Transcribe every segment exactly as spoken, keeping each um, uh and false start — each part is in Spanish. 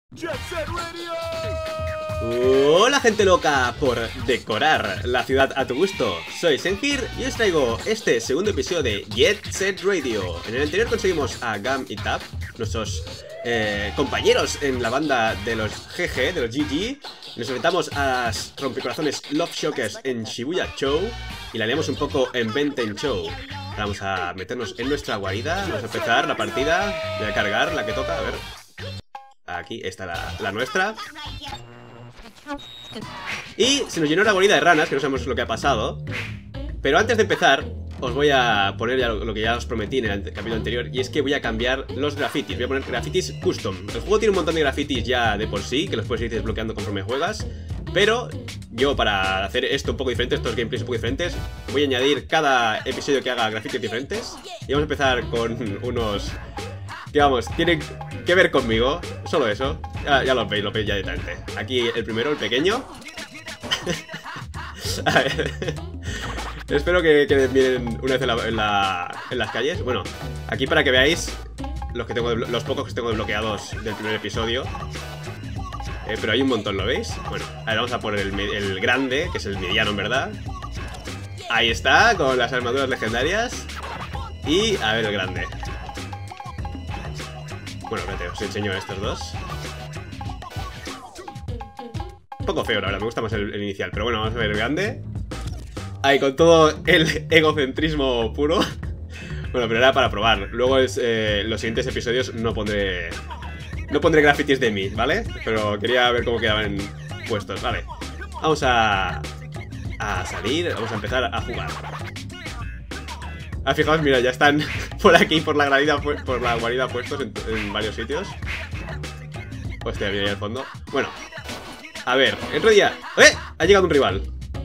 Jet Set Radio. Hola gente loca por decorar la ciudad a tu gusto. Soy Senhir y os traigo este segundo episodio de Jet Set Radio. En el anterior conseguimos a Gam y Tap, nuestros eh, compañeros en la banda de los G G, de los G G. Nos enfrentamos a las rompecorazones Love Shockers en Shibuya Show y la liamos un poco en Benten Show. Vamos a meternos en nuestra guarida. Vamos a empezar la partida. Voy a cargar la que toca, a ver. Aquí está la, la nuestra. Y se nos llenó la guarida de ranas, que no sabemos lo que ha pasado. Pero antes de empezar, os voy a poner ya lo, lo que ya os prometí en el capítulo anterior. Y es que voy a cambiar los grafitis. Voy a poner grafitis custom. El juego tiene un montón de grafitis ya de por sí, que los puedes ir desbloqueando conforme juegas. Pero yo, para hacer esto un poco diferente, estos gameplays un poco diferentes, voy a añadir cada episodio que haga grafitis diferentes. Y vamos a empezar con unos que, vamos, tienen que ver conmigo. Solo eso. Ya, ya lo veis, lo veis ya directamente. Aquí el primero, el pequeño. A ver. Espero que, que miren una vez en, la, en, la, en las calles. Bueno, aquí para que veáis los, que tengo, los pocos que tengo desbloqueados del primer episodio. Eh, pero hay un montón, ¿lo veis? Bueno, a ver, vamos a poner el, el grande, que es el mediano en verdad. Ahí está, con las armaduras legendarias. Y a ver el grande. Bueno, espérate, os enseño estos dos. Un poco feo, la verdad, me gusta más el, el inicial. Pero bueno, vamos a ver el grande. Ahí, con todo el egocentrismo puro. Bueno, pero era para probar. Luego es, eh, los siguientes episodios no pondré... No pondré grafitis de mí, ¿vale? Pero quería ver cómo quedaban puestos, vale. Vamos a... A salir, vamos a empezar a jugar. Ah, fijaos, mira, ya están por aquí, por la guarida, por la guarida puestos en, en varios sitios. Hostia, viene ahí al fondo. Bueno, a ver, entro ya. ¡Eh! Ha llegado un rival.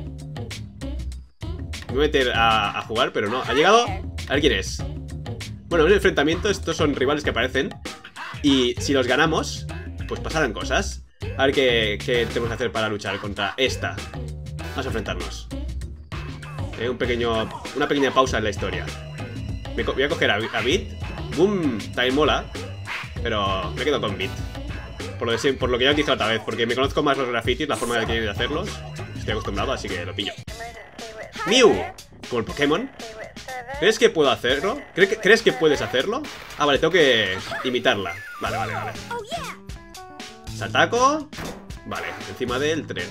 Me voy a meter a, a jugar, pero no. Ha llegado... A ver quién es. Bueno, en el enfrentamiento estos son rivales que aparecen. Y si los ganamos, pues pasarán cosas. A ver qué, qué tenemos que hacer para luchar contra esta. Vamos a enfrentarnos. Eh, un pequeño, una pequeña pausa en la historia. Me voy a coger a, a Beat. Boom, también mola. Pero me quedo con Beat. Por lo, de, por lo que ya he dicho otra vez. Porque me conozco más los grafitis, la forma de hacerlos. Estoy acostumbrado, así que lo pillo. Mew, como el Pokémon. ¿Crees que puedo hacerlo? ¿Cre que, ¿Crees que puedes hacerlo? Ah, vale, tengo que imitarla. Vale, vale, vale. Saltaco. Vale, encima del tren.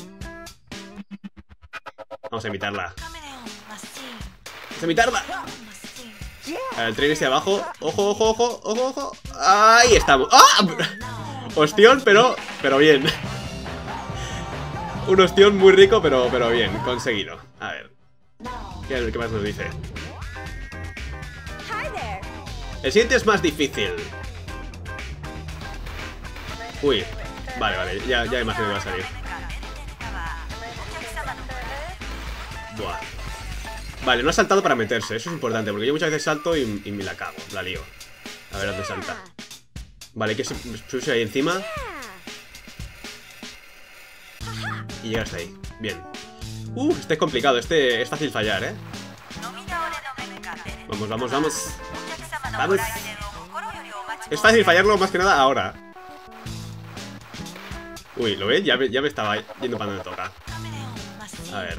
Vamos a imitarla. Vamos a imitarla. Vale, el tren está abajo. Ojo, ojo, ojo, ojo, ojo. Ahí estamos. ¡Ah! Ostión, pero, pero bien. Un ostión muy rico, pero, pero bien, conseguido. A ver. ¿Qué, qué más nos dice? El siguiente es más difícil. Uy, vale, vale, ya, ya imagino que va a salir. Buah. Vale, no ha saltado para meterse, eso es importante. Porque yo muchas veces salto y, y me la cago, la lío. A ver dónde salta. Vale, hay que subirse ahí encima y llegar hasta ahí, bien. Uh, este es complicado, este es fácil fallar, ¿eh? Vamos, vamos, vamos. Vamos. Es fácil fallarlo más que nada ahora. Uy, ¿lo ves? Ya me, ya me estaba yendo para donde toca. A ver.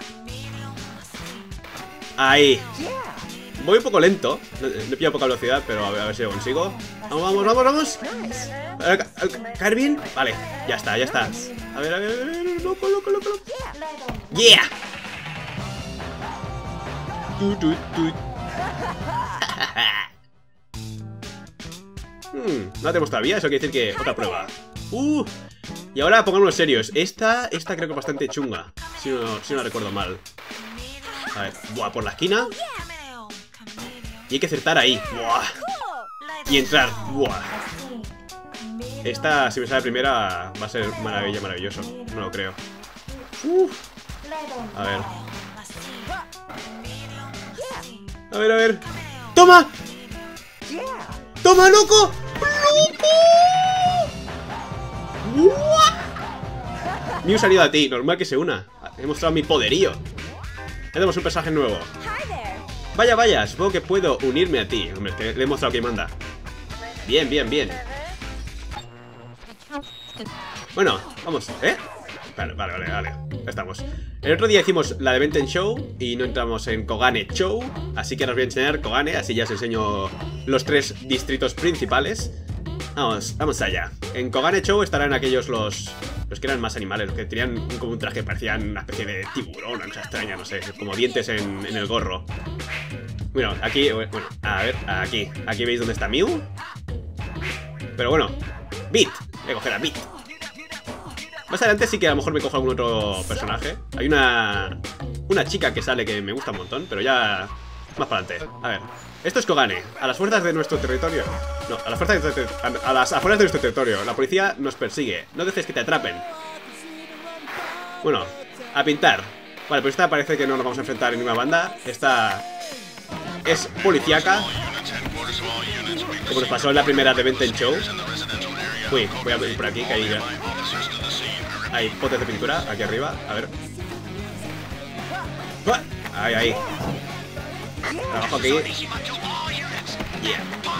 Ahí. Voy un poco lento. Le he pillado poca velocidad, pero a ver, a ver si lo consigo. Vamos, vamos, vamos, vamos. A ver, ¿caer bien? Vale, ya está, ya está. A ver, a ver, a ver. Loco, loco, loco, loco. ¡Yeah! Tut, tut, tut. hmm, no la tenemos todavía, eso quiere decir que otra prueba. Uh, y ahora pongámonos serios. Esta, esta creo que es bastante chunga, si no, si no recuerdo mal. A ver, buah, por la esquina. Y hay que acertar ahí. Buah. Y entrar. Buah. Esta, si me sale la primera, va a ser maravilla, maravilloso. No lo creo. Uf. A ver. A ver, a ver. ¡Toma! ¡Toma, loco! ¡Loco! Mew se ha ido a ti, normal que se una. He mostrado mi poderío. Tenemos un personaje nuevo. Vaya, vaya, supongo que puedo unirme a ti. Hombre, que le he mostrado que manda. Bien, bien, bien. Bueno, vamos, ¿eh? Vale, vale, vale, vale. Ya estamos. El otro día hicimos la de Benten Show y no entramos en Kogane Show. Así que ahora os voy a enseñar Kogane. Así ya os enseño los tres distritos principales. Vamos, vamos allá. En Kogane Show estarán aquellos los... Los que eran más animales, los que tenían un, como un traje que parecían una especie de tiburón, una cosa extraña, no sé, como dientes en, en el gorro. Bueno, aquí, bueno, a ver, aquí. Aquí veis dónde está Mew. Pero bueno, Beat. Voy a coger a Beat. Más adelante sí que a lo mejor me cojo algún otro personaje. Hay una... Una chica que sale que me gusta un montón, pero ya... Más para adelante. A ver. Esto es Kogane. A las fuerzas de nuestro territorio... No, a las fuerzas de... A, a las afueras de nuestro territorio. La policía nos persigue. No dejes que te atrapen. Bueno, a pintar. Vale, pues esta parece que no nos vamos a enfrentar en ninguna banda. Esta... Es policíaca. Como nos pasó en la primera de Benten Show. Uy, voy a ir por aquí, que hay... Hay potes de pintura aquí arriba. A ver. Ahí, ahí. Trabajo aquí. Yeah.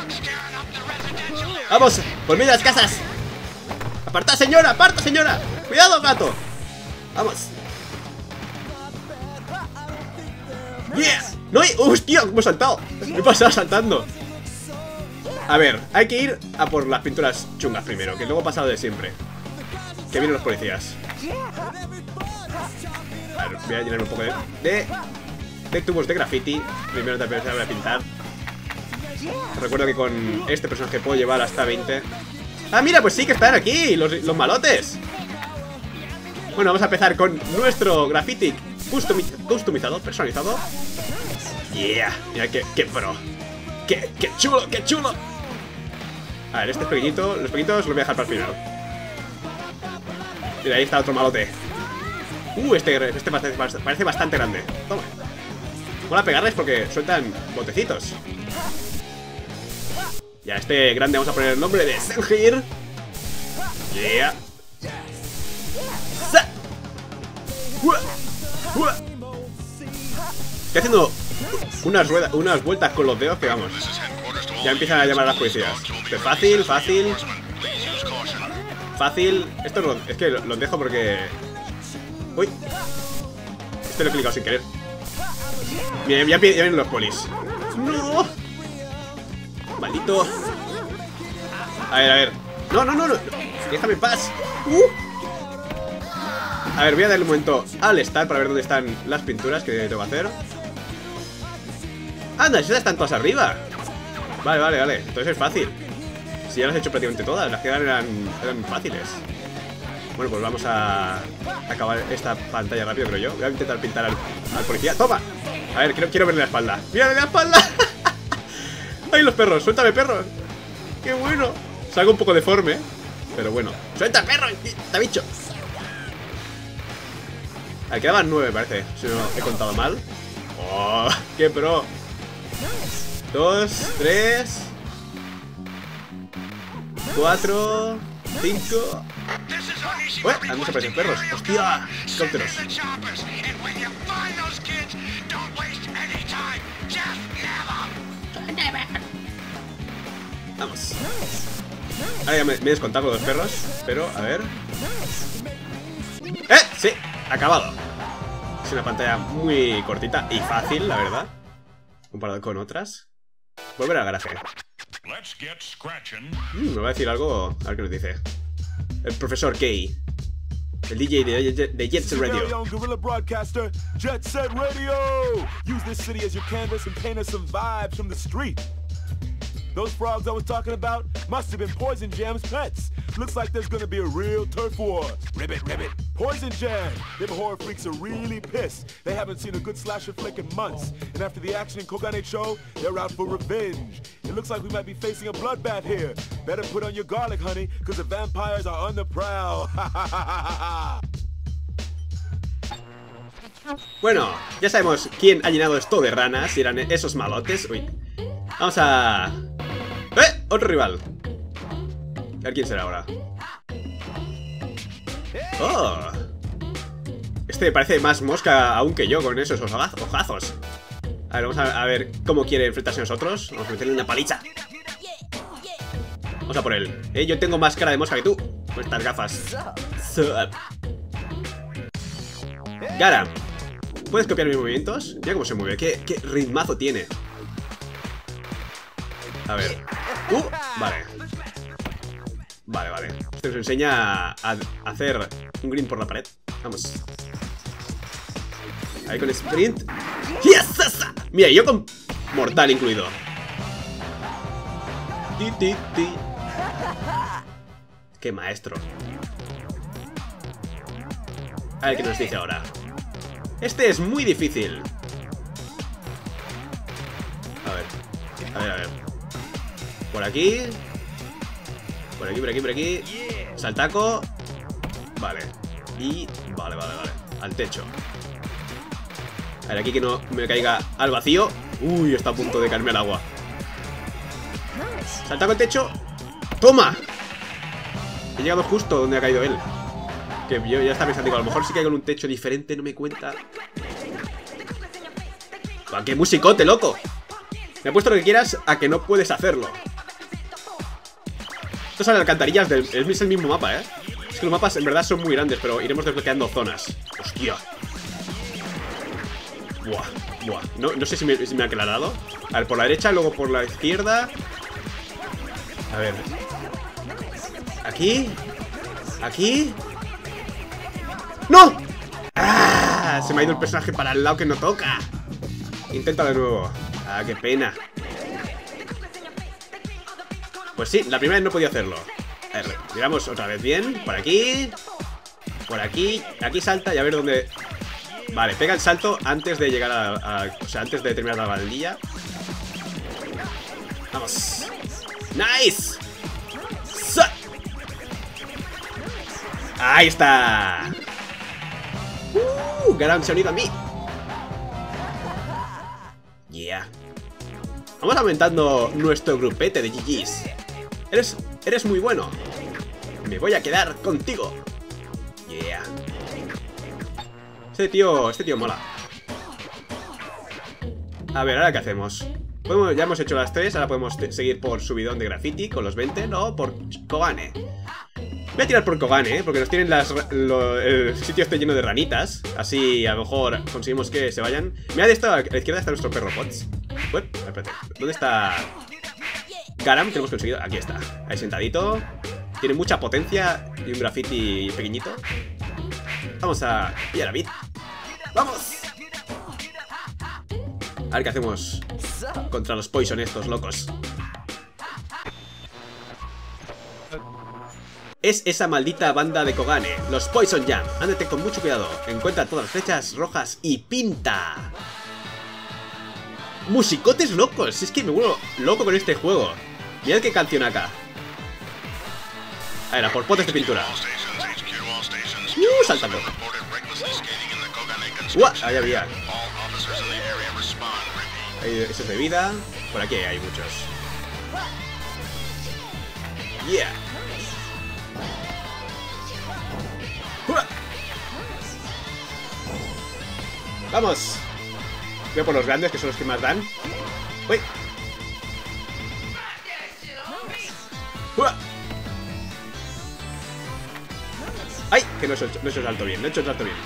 ¡Vamos! ¡Por mí de las casas! ¡Aparta, señora! ¡Aparta, señora! ¡Cuidado, gato! ¡Vamos! ¡Yeah! ¡No hay! ¡Hostia! ¿Cómo he saltado? Me he pasado saltando. A ver, hay que ir a por las pinturas chungas primero, que luego he pasado de siempre. Que vienen los policías. A ver, voy a llenarme un poco de... De, de tubos de graffiti. Primero te voy a pintar. Recuerdo que con este personaje puedo llevar hasta veinte. Ah, mira, pues sí que están aquí los, los malotes. Bueno, vamos a empezar con nuestro graffiti customiz customizado, personalizado. Yeah, mira qué, qué pro. Qué, qué chulo, qué chulo. A ver, este es pequeñito. Los pequeñitos los voy a dejar para el final. Mira, ahí está otro malote. Uh, este, este parece, parece bastante grande. Toma. Mola pegarles porque sueltan botecitos. Ya, este grande vamos a poner el nombre de Sengir. Yeah. Sa. Uah. Uah. Estoy haciendo unas, ruedas, unas vueltas con los dedos que vamos. Ya empiezan a llamar a las policías. Esto es fácil, fácil. Fácil. Esto no, es que los dejo porque... Uy. Este lo he clicado sin querer. Miren, ya, ya vienen los polis. No. Maldito. A ver, a ver. No, no, no, no. Déjame en paz. Uh. A ver, voy a darle un momento al start para ver dónde están las pinturas que tengo que hacer. Anda, esas están todas arriba. Vale, vale, vale. Entonces es fácil. Si ya las he hecho prácticamente todas, las que eran, eran fáciles. Bueno, pues vamos a acabar esta pantalla rápido, creo yo. Voy a intentar pintar al, al policía. ¡Toma! A ver, quiero, quiero verle la espalda. ¡Mírale la espalda! ¡Ay, los perros! ¡Suéltame, perros! ¡Qué bueno! Salgo un poco deforme, pero bueno. ¡Suelta, perro! ¡Está bicho! A ver, quedaban nueve, parece. Si no he contado mal. ¡Oh! ¡Qué pro! Dos, tres, cuatro, cinco. ¡Ué! Han desaparecido perros. ¡Hostia! Helicópteros. Vamos. Ahora ya me, me he descontado con los perros. Pero, a ver. ¡Eh! Sí, acabado. Es una pantalla muy cortita y fácil, la verdad, comparado con otras. Volver al garaje. Mm, me va a decir algo. A ver qué nos dice. El profesor K. El D J de, de Jet Set Radio. Guerrilla broadcaster, Jet Set Radio. Use this city as your canvas and paint us some vibes from the street. Those frogs I was talking about must have been Poison Jam's pets. Looks like there's gonna be a real turf war. Ribbit, ribbit. Poison Jam. Them horror freaks are really pissed. They haven't seen a good slasher flick in months. And after the action in Kogane Show, they're out for revenge. It looks like we might be facing a bloodbath here. Better put on your garlic, honey, because the vampires are on the prowl. Bueno, ya sabemos quién ha llenado esto de ranas. Y eran esos malotes. Uy. Vamos a... ¡Eh! Otro rival. A ver quién será ahora. ¡Oh! Este parece más mosca aún que yo con esos ojazos. A ver, vamos a, a ver cómo quiere enfrentarse a nosotros. Vamos a meterle una paliza. Vamos a por él. Eh, yo tengo más cara de mosca que tú. Con estas gafas. Sup. Garam. ¿Puedes copiar mis movimientos? Mira cómo se mueve. ¿Qué, qué ritmazo tiene? A ver. Uh, vale. Vale, vale. Esto nos enseña a, a hacer un green por la pared. Vamos. Ahí con sprint. ¡Yes! Mira, yo con mortal incluido. Ti, ti, ti. ¡Qué maestro! A ver qué nos dice ahora. Este es muy difícil. A ver. A ver, a ver. Por aquí. Por aquí, por aquí, por aquí. Saltaco. Vale. Y... Vale, vale, vale. Al techo. A ver, aquí que no me caiga al vacío. Uy, está a punto de caerme al agua. Saltaco al techo. ¡Toma! He llegado justo donde ha caído él. Que yo ya estaba pensando, digo, a lo mejor si caigo en un techo diferente, no me cuenta. ¡Ah, qué musicote, loco! Me he puesto lo que quieras a que no puedes hacerlo. Estos son alcantarillas del... Es el mismo mapa, ¿eh? Es que los mapas en verdad son muy grandes, pero iremos desbloqueando zonas. ¡Hostia! Buah, buah. No, no sé si me, si me ha aclarado. A ver, por la derecha, luego por la izquierda. A ver. Aquí. Aquí. ¡No! ¡Ah! Se me ha ido el personaje para el lado que no toca. Inténtalo de nuevo. Ah, qué pena. Pues sí, la primera vez no he podido hacerlo. A ver, miramos otra vez bien. Por aquí. Por aquí. Aquí salta y a ver dónde... Vale, pega el salto antes de llegar a... a o sea, antes de terminar la bandilla. Vamos. ¡Nice! ¡Sa! ¡Ahí está! ¡Uh! Gran sonido a mí. Yeah. Vamos aumentando nuestro grupete de G Gs. Eres, eres muy bueno. Me voy a quedar contigo. Yeah. Este tío, este tío mola. A ver, ¿ahora qué hacemos? Podemos, ya hemos hecho las tres, ahora podemos seguir por subidón de graffiti con los veinte, no, por Kogane. Voy a tirar por Kogane, ¿eh? Porque nos tienen las, lo, el sitio este lleno de ranitas. Así a lo mejor conseguimos que se vayan. Mira, de esto a la izquierda está nuestro perro Pots. Uep, espérate. ¿Dónde está Garam que hemos conseguido? Aquí está, ahí sentadito. Tiene mucha potencia y un graffiti pequeñito. Vamos a pillar a Bit. ¡Vamos! A ver qué hacemos contra los Poison estos locos. Es esa maldita banda de Kogane, los Poison Jam. Ándate con mucho cuidado. Encuentra todas las flechas rojas y pinta. Musicotes locos. Es que me vuelvo loco con este juego. Mirad qué canción acá. A ver, a por potes de pintura. Uh, saltando. ¡Uah! Ahí había. Ahí, eso es de vida. Por aquí hay muchos. Yeah. ¡Uah! Vamos. Voy por los grandes, que son los que más dan. ¡Uy! ¡Uah! ¡Ay! Que no he hecho, no he hecho el salto bien, no he hecho el salto bien.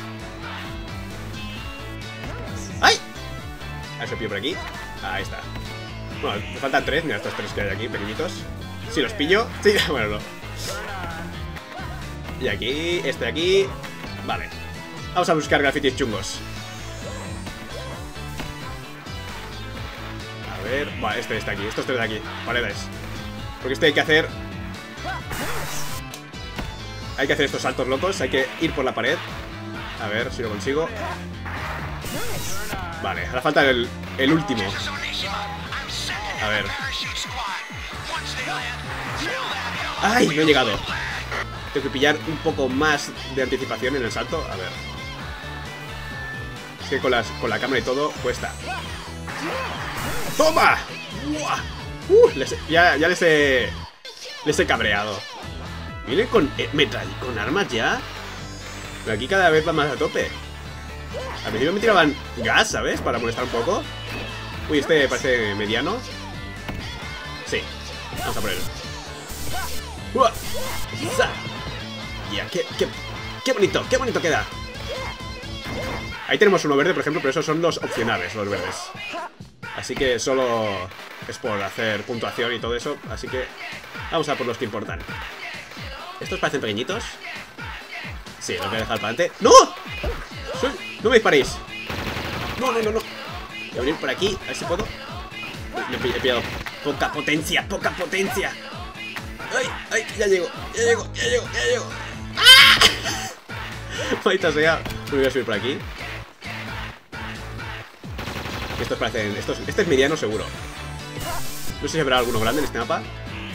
¡Ay! A ver si lo pillo por aquí. Ahí está. Bueno, me faltan tres, mira estos tres que hay aquí, pequeñitos. Si los pillo, sí, bueno, no. Y aquí, este de aquí. Vale. Vamos a buscar grafitis chungos. A ver, vale, este está aquí, estos tres de aquí, paredes. Porque este hay que hacer... Hay que hacer estos saltos locos, hay que ir por la pared. A ver si lo consigo. Vale, ahora falta el, el último. A ver. ¡Ay! No he llegado. Tengo que pillar un poco más de anticipación en el salto. A ver. Es que con, las, con la cámara y todo cuesta. ¡Toma! Uh, les, ya, ya les he... Les he cabreado. Viene con eh, metal, con armas ya. Pero aquí cada vez va más a tope. Al principio me tiraban gas, ¿sabes? Para molestar un poco. Uy, este parece mediano. Sí, vamos a por él. maravilla. Qué, qué, qué bonito, qué bonito queda. Ahí tenemos uno verde, por ejemplo, pero esos son los opcionales, los verdes. Así que solo es por hacer puntuación y todo eso. Así que vamos a por los que importan. ¿Estos parecen pequeñitos? Sí, los voy a dejar para adelante. ¡No! Soy... ¡No me disparéis! No, no, no, no. Voy a venir por aquí, a ver si puedo. Me he pillado poca potencia, poca potencia. ¡Ay, ay! Ya llego, ya llego, ya llego, ya llego. ¡Ah! Maldita sea. Me voy a subir por aquí. Estos parecen... Estos, este es mediano seguro. No sé si habrá alguno grande en este mapa.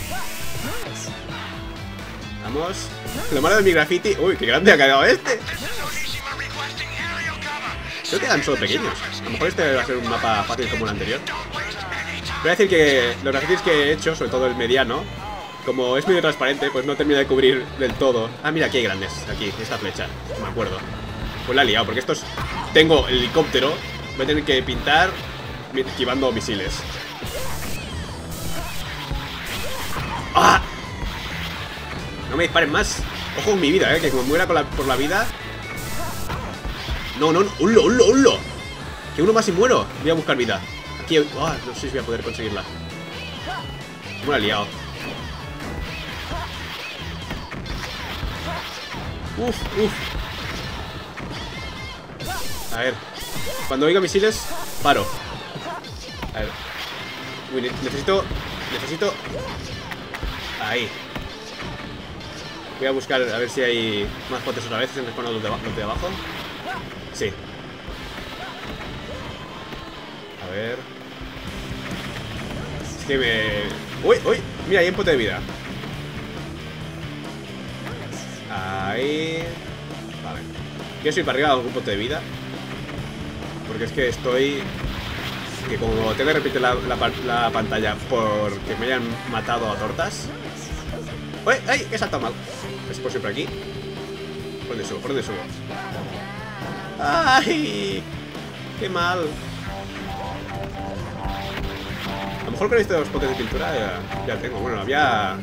Vamos. Lo malo de mi graffiti... Uy, qué grande ha quedado este. Creo que eran solo pequeños. A lo mejor este va a ser un mapa fácil como el anterior. Voy a decir que los grafitis que he hecho, sobre todo el mediano, como es medio transparente, pues no termina de cubrir del todo. Ah, mira, aquí hay grandes. Aquí, esta flecha. No me acuerdo. Pues la he liado, porque estos... Tengo el helicóptero. Voy a tener que pintar esquivando misiles. ¡Ah! No me disparen más. Ojo con mi vida, eh, que como muera con la, por la vida. No, no, no. ¡Hullo, hullo, hullo! Que uno más y muero. Voy a buscar vida. Aquí, oh, no sé si voy a poder conseguirla. Me la he liado. Uf, uf. A ver. Cuando oiga misiles, paro. A ver. Uy, necesito... Necesito... Ahí. Voy a buscar a ver si hay más potes otra vez. Se me ponen los de, los de abajo. Sí. A ver. Es que me... Uy, uy. Mira, hay un pote de vida. Ahí. Vale. Quiero subir para arriba algún pote de vida. Porque es que estoy... Que como tengo que repetir la, la, la pantalla porque me hayan matado a tortas. ¡Uy! ¡Ay! He saltado mal. A ver si puedo subir por aquí. ¿Por dónde subo? ¿Por dónde subo? ¡Ay! ¡Qué mal! A lo mejor con estos potes de pintura ya, ya tengo. Bueno, había...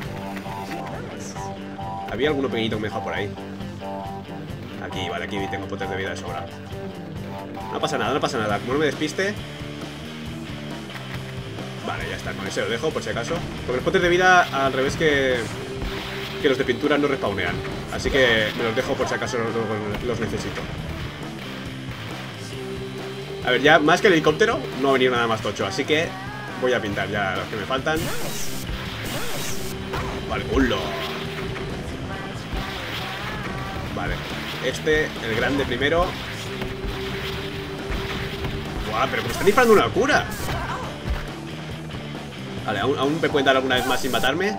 Había alguno pequeñito que me dejó por ahí. Aquí, vale, aquí tengo potes de vida de sobra. No pasa nada, no pasa nada. Como no me despiste. Vale, ya está, con ese lo dejo por si acaso. Porque los potes de vida al revés que Que los de pintura no respawnean. Así que me los dejo por si acaso los, los necesito. A ver, ya más que el helicóptero no ha venido nada más tocho. Así que voy a pintar ya los que me faltan. Vale, culo. Vale, este, el grande primero. Guau, pero me están disparando una locura. Vale, aún, aún me pueden dar alguna vez más sin matarme.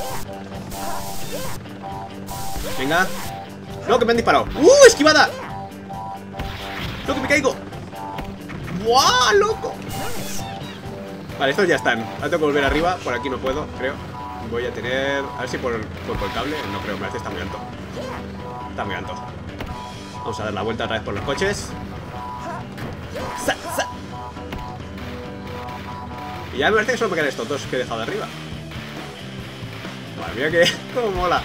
Venga. No, que me han disparado. ¡Uh! ¡Esquivada! ¡No, que me caigo! ¡Buah, loco! Vale, estos ya están. Ahora tengo que volver arriba. Por aquí no puedo, creo. Voy a tener... A ver si por, por, por el cable. No creo, me parece que está muy alto. Está muy alto. Vamos a dar la vuelta otra vez por los coches. ¡Sa, sa! Y ya me parece que solo me quedan estos dos que he dejado de arriba. Madre mía, que... ¡Cómo mola!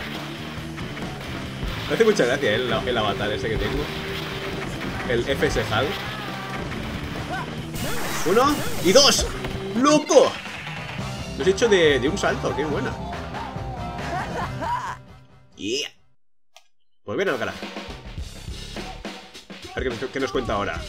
Me hace mucha gracia el, el avatar ese que tengo. El F S Hal. Uno y dos. ¡Loco! Lo he hecho de, de un salto, qué buena. Yeah. Pues bien al garaje. A ver qué, qué nos cuenta ahora.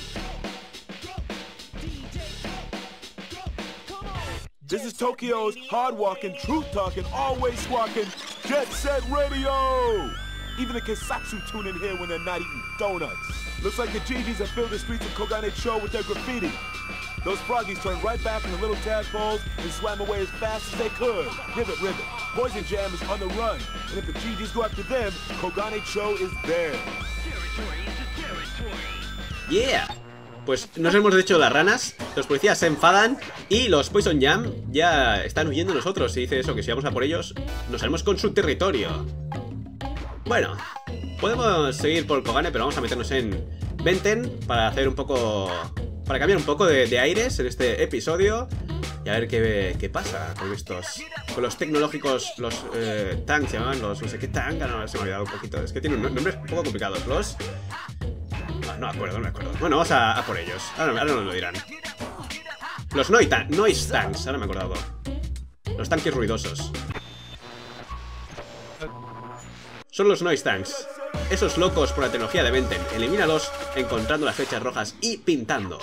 This is Tokyo's hard walking, truth talking, always squawking Jet Set Radio. Even the Kisatsu tune in here when they're not eating donuts. Looks like the G Gs have filled the streets of Kogane-cho with their graffiti. Those froggies turned right back into little tadpoles and swam away as fast as they could. Ribbit, ribbit. Poison Jam is on the run. And if the G Gs go after them, Kogane-cho is there. Yeah. Pues nos hemos hecho las ranas. Los policías se enfadan y los Poison Jam ya están huyendo de nosotros. Y dice eso, que si vamos a por ellos, nos salimos con su territorio. Bueno, podemos seguir por Kogane, pero vamos a meternos en Benten para hacer un poco... Para cambiar un poco de, de aires en este episodio. Y a ver qué, qué pasa con estos... Con los tecnológicos, los eh, tanks se llaman, los no sé qué tank, no, se me ha olvidado un poquito. Es que tienen nombres un poco complicados. Los... Ah, no me acuerdo, no me acuerdo. Bueno, vamos a, a por ellos. Ahora, ahora nos lo dirán. Los noise, noise tanks, ahora me he acordado. Los tanques ruidosos. Son los noise tanks. Esos locos por la tecnología de Venten. Elimínalos encontrando las flechas rojas y pintando.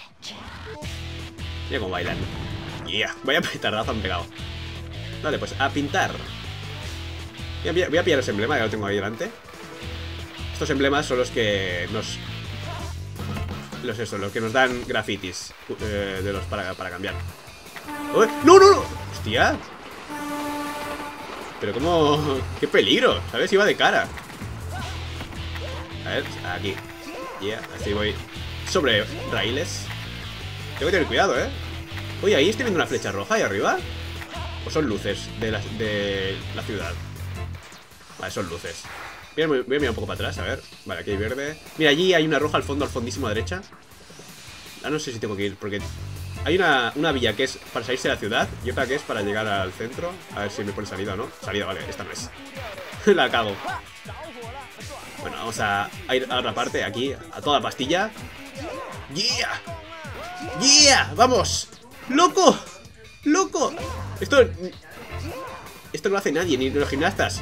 Mira cómo bailan. Yeah, vaya petardazo han pegado. Vale, pues a pintar. Voy a, pillar, voy a pillar ese emblema, ya lo tengo ahí delante. Estos emblemas son los que nos... Los eso, los que nos dan grafitis eh, de los para, para cambiar. ¡Oh! ¡No, no, no! ¡Hostia! Pero cómo... ¡Qué peligro! ¿Sabes? Iba de cara. A ver, aquí. Yeah, así voy. Sobre raíles. Tengo que tener cuidado, ¿eh? Oye, ahí estoy viendo una flecha roja ahí arriba. ¿O son luces de la, de la ciudad? Vale, son luces. Voy a, voy a mirar un poco para atrás, a ver. Vale, aquí hay verde. Mira, allí hay una roja al fondo, al fondísimo a la derecha. Ah, no sé si tengo que ir, porque hay una, una vía que es para salirse de la ciudad y otra que es para llegar al centro. A ver si me pone salida o no. Salida, vale, esta no es. La cago. Bueno, vamos a, a ir a otra parte, aquí, a toda pastilla. ¡Yeah! ¡Yeah! ¡Vamos! ¡Loco! ¡Loco! Esto... Esto no lo hace nadie, ni los gimnastas.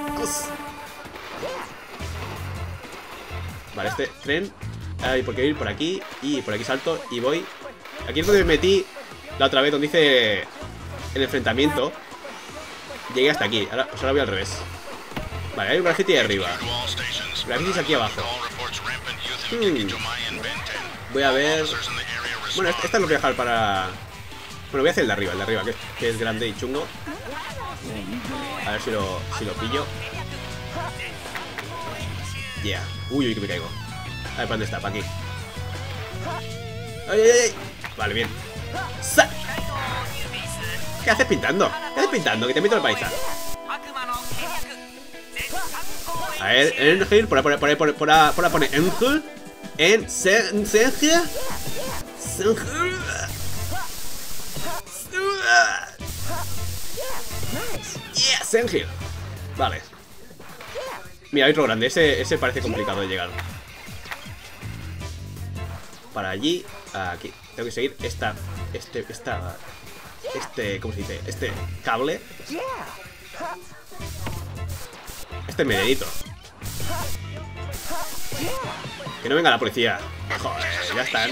Vale, este tren. Hay por qué ir por aquí. Y por aquí salto y voy. Aquí es donde me metí la otra vez, donde hice el enfrentamiento. Llegué hasta aquí. Ahora, pues ahora voy al revés. Vale, hay un graffiti de arriba. Grafitis aquí abajo. Hmm. Voy a ver... Bueno, esta lo voy a dejar para... Bueno, voy a hacer el de arriba, el de arriba, que es, que es grande y chungo. A ver si lo, si lo pillo. Yeah. Uy, uy, que me caigo. A ver, ¿para dónde está? ¿Para aquí? ¡Ay, ay, ay! Vale, bien. ¡Sa! ¿Qué haces pintando? ¿Qué haces pintando? Que te meto el paisa. A ver, Angel, por ahí, por ahí, por ahí, por ahí, por ahí, por ahí pone Angel. En Sengel. Sengel. Yeah, Sengel. Vale. Mira, hay otro grande. Ese, ese parece complicado de llegar. Para allí, aquí. Tengo que seguir esta, este, esta, este, ¿cómo se dice? Este cable. Este medallito. Que no venga la policía. Joder, ya están.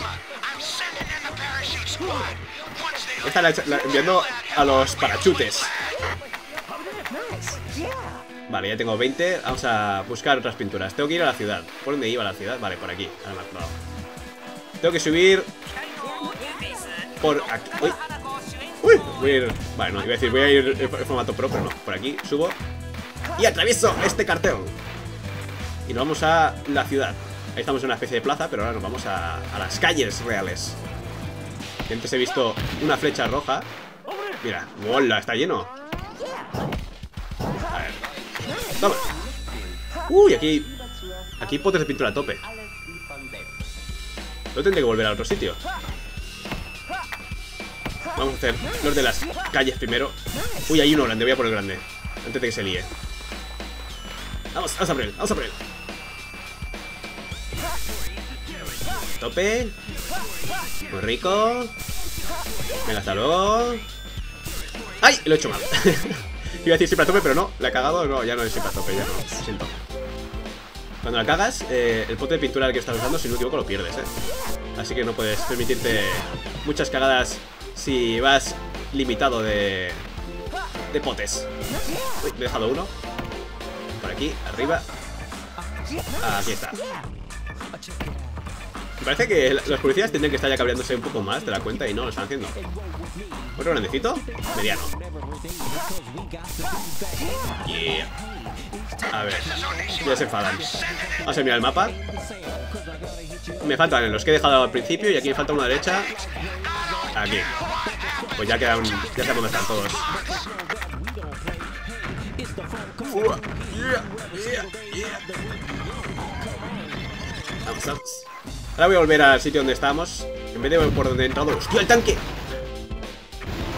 Ya están la, la, enviando a los parachutes. Vale, ya tengo veinte. Vamos a buscar otras pinturas. Tengo que ir a la ciudad. ¿Por dónde iba a la ciudad? Vale, por aquí. Ahora me he acordado. Tengo que subir por aquí. Uy. Uy, voy a ir. Vale, no, iba a decir, voy a ir en formato pro, pero no. Por aquí subo y atravieso este cartel. Y nos vamos a la ciudad. Ahí estamos en una especie de plaza, pero ahora nos vamos a, a las calles reales. Y antes he visto una flecha roja. Mira, ¡hola! Está lleno. A ver. Toma. Uy, aquí. Aquí hay potes de pintura a tope. No tendré que volver a otro sitio. Vamos a hacer los de las calles primero. Uy, hay uno grande, voy a por el grande antes de que se líe. Vamos, vamos a por él, vamos a por él. Tope. Muy rico. Venga, hasta luego. ¡Ay! Lo he hecho mal. Iba a decir siempre a tope, pero no. La he cagado, no, ya no es siempre a tope, ya no. Lo siento. Cuando la cagas, eh, el pote de pintura que estás usando, si no me equivoco, lo pierdes, eh. Así que no puedes permitirte muchas cagadas si vas limitado de, de potes. Uy, me he dejado uno. Por aquí, arriba. Aquí está. Me parece que los policías tendrían que estar ya cabreándose un poco más de la cuenta y no lo están haciendo. Otro grandecito, mediano. Yeah. A ver, ya se enfadan. Vamos a mirar el mapa. Me faltan los que he dejado al principio y aquí me falta una derecha. Aquí. Pues ya quedan, ya sabemos dónde están todos. Uh, yeah, yeah, yeah. Vamos, vamos. Ahora voy a volver al sitio donde estábamos. En vez de por donde he entrado. ¡Hostia, el tanque!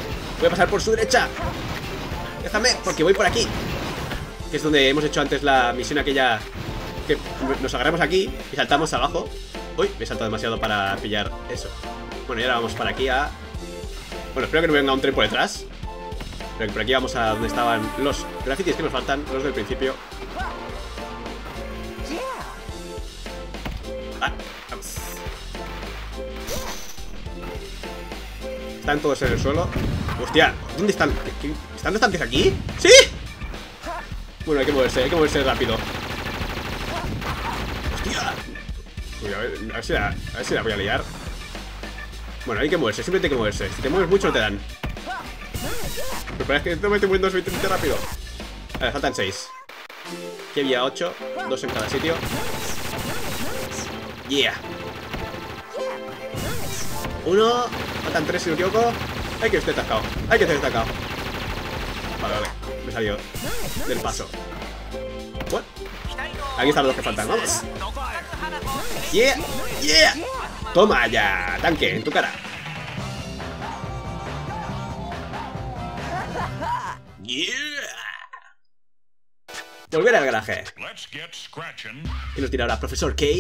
Voy a pasar por su derecha. Déjame, porque voy por aquí. Que es donde hemos hecho antes la misión aquella. Que nos agarramos aquí y saltamos abajo. Uy, me he saltado demasiado para pillar eso. Bueno, y ahora vamos para aquí a... Bueno, espero que no venga un tren por detrás. Pero por aquí vamos a donde estaban los grafitis que nos faltan, los del principio. Ah, vamos. Están todos en el suelo. Hostia, ¿dónde están? ¿Qué, qué? ¿Están los tanques aquí? ¡Sí! Bueno, hay que moverse, hay que moverse rápido. ¡Hostia! Uy, a, ver, a, ver si la, a ver si la voy a liar. Bueno, hay que moverse, simplemente hay que moverse. Si te mueves mucho no te dan. Pero parece que no me estoy moviendo suficientemente rápido. A ver, faltan seis. Aquí había ocho, dos en cada sitio. Yeah. Uno, faltan tres si no me equivoco. Hay que estar atascado, hay que estar atascado. Vale, vale, me he salido del paso. What? Aquí están los que faltan, vamos. Yeah, yeah. Toma ya, tanque, en tu cara. Yeah. Volver al garaje. Y nos tira ahora Profesor K.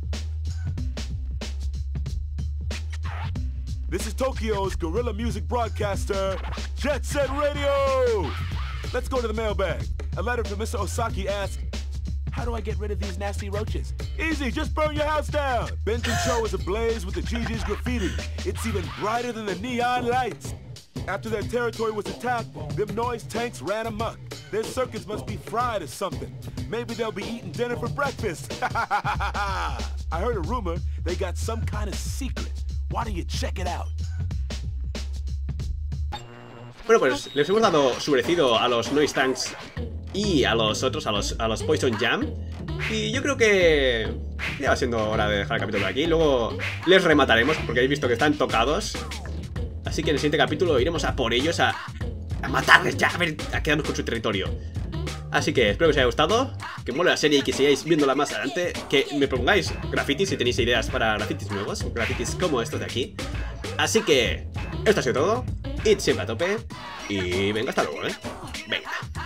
This is Tokyo's guerrilla music broadcaster, Jet Set Radio! Let's go to the mailbag. A letter from Mister Osaki asks, how do I get rid of these nasty roaches? Easy, just burn your house down! Benton-cho is ablaze with the G G's graffiti. It's even brighter than the neon lights. After their territory was attacked, them noise tanks ran amok. Their circuits must be fried or something. Maybe they'll be eating dinner for breakfast. I heard a rumor they got some kind of secret. Why don't you check it out? Bueno, pues les hemos dado su merecido a los Noise Tanks y a los otros, a los, a los Poison Jam. Y yo creo que ya va siendo hora de dejar el capítulo aquí. Luego les remataremos porque habéis visto que están tocados. Así que en el siguiente capítulo iremos a por ellos, a, a matarles ya, a ver, a quedarnos con su territorio. Así que espero que os haya gustado, que mole la serie y que sigáis viéndola más adelante. Que me propongáis grafitis si tenéis ideas para grafitis nuevos, grafitis como estos de aquí. Así que esto ha sido todo. Id siempre a tope. Y venga, hasta luego, ¿eh? Venga.